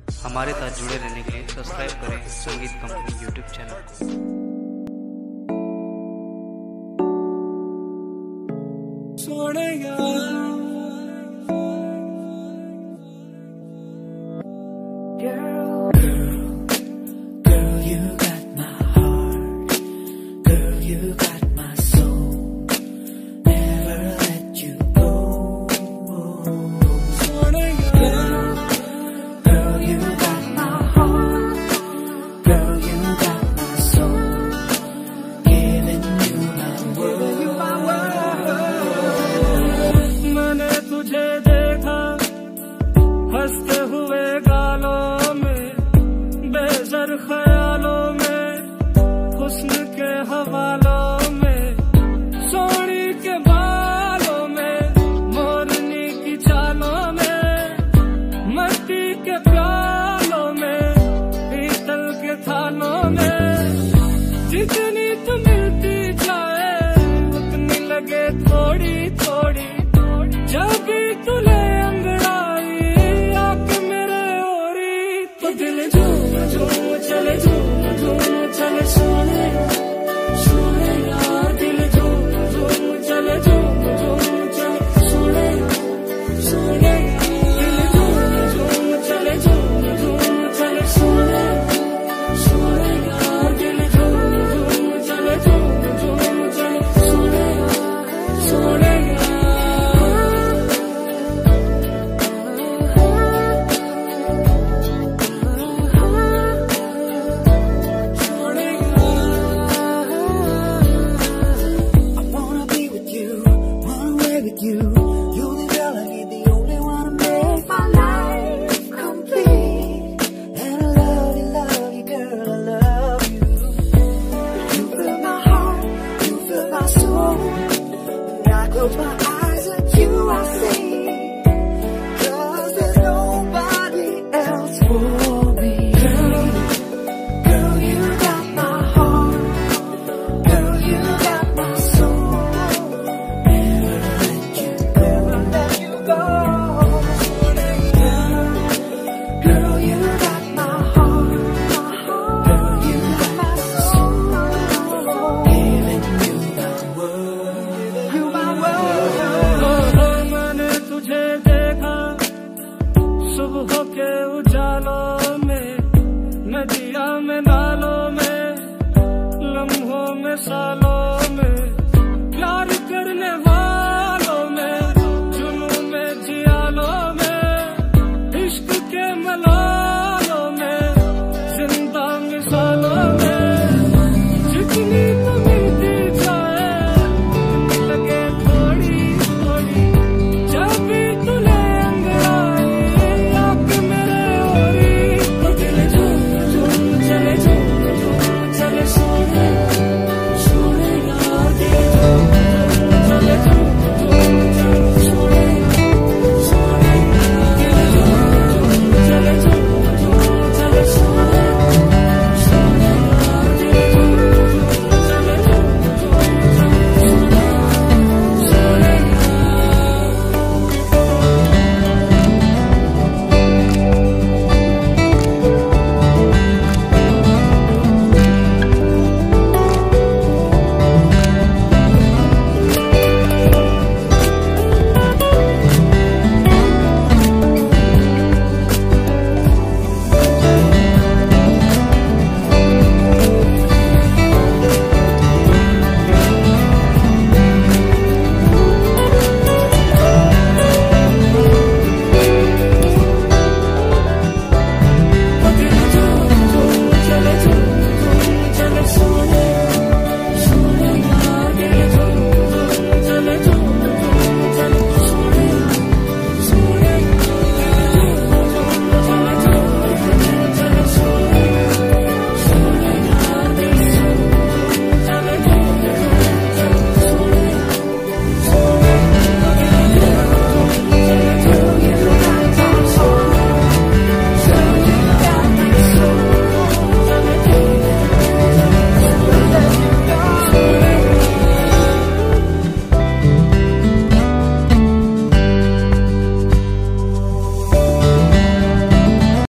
हमारे साथ जुड़े रहने के लिए सब्सक्राइब करें संगीत कंपनी यूट्यूब चैनल को। मैंने तुझे देखा हंसते हुए गालों में, बेज़र ख्यालों में, हुस्न के हवालों में, सोनी के बालों में, मोरनी की चालों में, मट्टी के प्यालों में, पीतल के थानों में। जितनी तू मिलती जाए उतनी लगे थोड़ी थोड़ी, जब भी तू ले अंगड़ाई आके मेरे ओरी, तो दिल झूम झूम चले, झूम झूम चले, सोने सोने यार, दिल झूम झूम चले, झूम झूम चले, सोने सोने, दिल झूम झूम चले, झूम झूम चले, सोने सोने यार, दिल झूम झूम चले, झूम झूम चले, सोने सोने यार। Close my eyes at you, I see, 'cause there's nobody else for me. Girl, you got my heart. Girl, you got my soul. Never let you go. Girl, you got my heart. Girl, you got my soul. Giving you the world. You my मैंने तुझे देखा सुबह के उजालों में, नदिया में नालों में, लम्हों में सालों